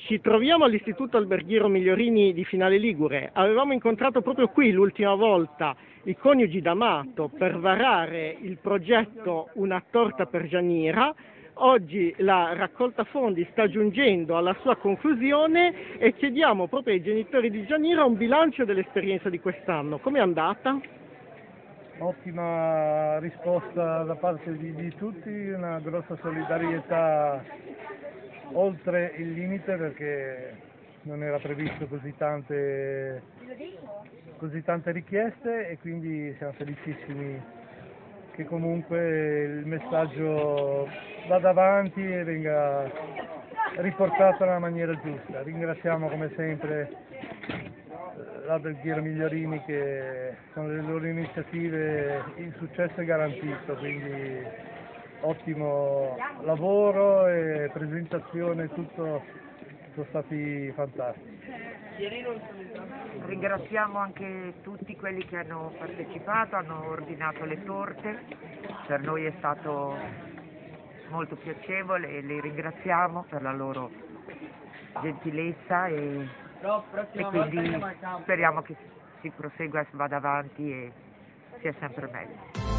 Ci troviamo all'Istituto Alberghiero Migliorini di Finale Ligure. Avevamo incontrato proprio qui l'ultima volta i coniugi D'Amato per varare il progetto Una torta per Gianira. Oggi la raccolta fondi sta giungendo alla sua conclusione e chiediamo proprio ai genitori di Gianira un bilancio dell'esperienza di quest'anno. Com'è andata? Ottima risposta da parte di tutti, una grossa solidarietà oltre il limite perché non era previsto così tante richieste e quindi siamo felicissimi che comunque il messaggio vada avanti e venga riportato nella maniera giusta. Ringraziamo come sempre l'Alberghiero Migliorini che con le loro iniziative il successo è garantito, quindi ottimo lavoro e presentazione, tutto sono stati fantastici. Ringraziamo anche tutti quelli che hanno partecipato, hanno ordinato le torte, per noi è stato molto piacevole e li ringraziamo per la loro gentilezza e quindi speriamo che si prosegua e si vada avanti e sia sempre meglio.